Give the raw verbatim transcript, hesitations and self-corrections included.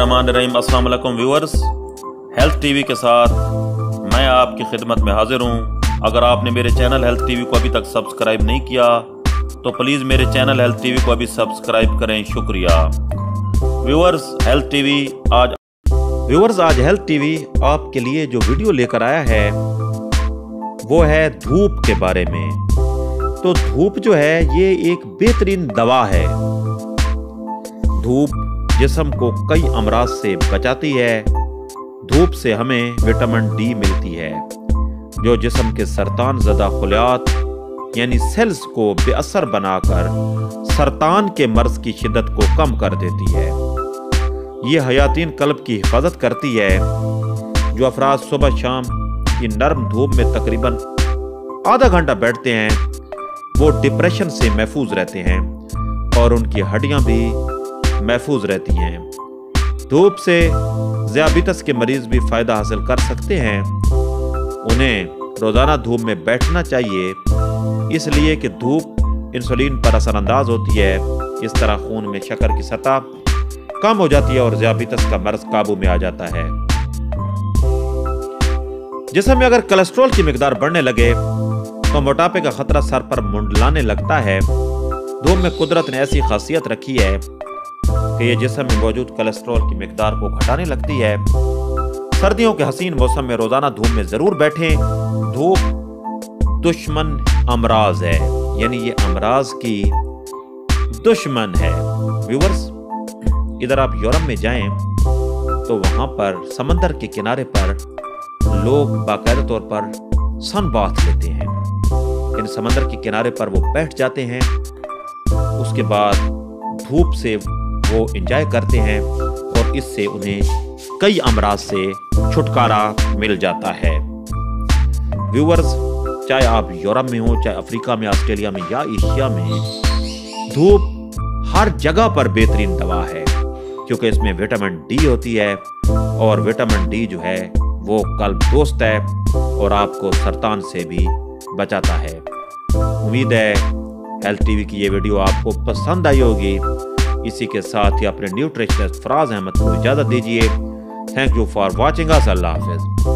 बिस्मिल्लाहिर्रहमानिर्रहीम। अस्सलाम वालेकुम व्यूअर्स, हेल्थ टीवी के साथ मैं आपकी खिदमत में हाजिर हूँ। अगर आपने मेरे चैनल हेल्थ टीवी को अभी तक सब्सक्राइब नहीं किया तो प्लीज़ मेरे चैनल हेल्थ टीवी को अभी सब्सक्राइब करें, शुक्रिया। व्यूअर्स हेल्थ टीवी आज व्यूअर्स आज हेल्थ टीवी आपके लिए जो वीडियो लेकर आया है वो है धूप के बारे में। तो धूप जो है ये एक बेहतरीन दवा है। धूप जिस्म को कई अमराज से बचाती है। धूप से हमें विटामिन डी मिलती है जो जिस्म के सरतान ज़दा खुलियात यानी सेल्स को बेअसर बनाकर सरतान के मर्ज की शिद्दत को कम कर देती है। ये हयातीन कल्ब की हिफाजत करती है। जो अफराद सुबह शाम की नरम धूप में तकरीबन आधा घंटा बैठते हैं वो डिप्रेशन से महफूज रहते हैं और उनकी हड्डियां भी महफूज रहती हैं। धूप से ज़ियाबितस के मरीज भी फ़ायदा हासिल कर सकते हैं। उन्हें रोज़ाना धूप में बैठना चाहिए, इसलिए कि धूप इंसुलिन पर असरअंदाज होती है। इस तरह खून में शक्कर की सतह कम हो जाती है और ज़ियाबितस का मर्ज काबू में आ जाता है। जिस्म में अगर कोलेस्ट्रॉल की मिकदार बढ़ने लगे तो मोटापे का खतरा सर पर मुंडलाने लगता है। धूप में कुदरत ने ऐसी खासियत रखी है कि ये जिस्म में मौजूद कोलेस्ट्रॉल की मिकदार को घटाने लगती है। सर्दियों के हसीन मौसम में रोजाना धूप में जरूर बैठें। धूप दुश्मन अमराज है, यानी ये अमराज की दुश्मन है। व्यूअर्स, इधर आप यूरोप में जाएं तो वहां पर समंदर के किनारे पर लोग बाकायदा तौर पर सन बाथ लेते हैं। इन समंदर के किनारे पर वो बैठ जाते हैं, उसके बाद धूप से वो एंजॉय करते हैं और इससे उन्हें कई अमराज से छुटकारा मिल जाता है। व्यूअर्स, चाहे आप यूरोप में हो, चाहे अफ्रीका में, ऑस्ट्रेलिया में या एशिया में, धूप हर जगह पर बेहतरीन दवा है क्योंकि इसमें विटामिन डी होती है और विटामिन डी जो है वो कल्ब दोस्त है और आपको सरतान से भी बचाता है। उम्मीद है हेल्थ टीवी की ये वीडियो आपको पसंद आई होगी। इसी के साथ ही अपने न्यूट्रिशनिस्ट फराज अहमद को इजाज़त दीजिए। Thank you for watching us. अल्लाह हाफिज़।